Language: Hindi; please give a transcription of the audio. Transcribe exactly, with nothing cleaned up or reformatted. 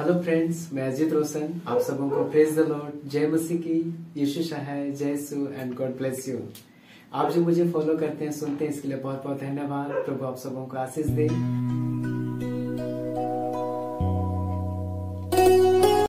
हेलो फ्रेंड्स, मैं अजीत रोशन आप सबों को प्रेज द लॉर्ड, जय मसीह की, यीशु सहाय, जय सु एंड गॉड ब्लेस यू। आप जो मुझे फॉलो करते हैं, सुनते हैं, इसके लिए बहुत बहुत धन्यवाद। प्रभु आप सबों को आशीष दे।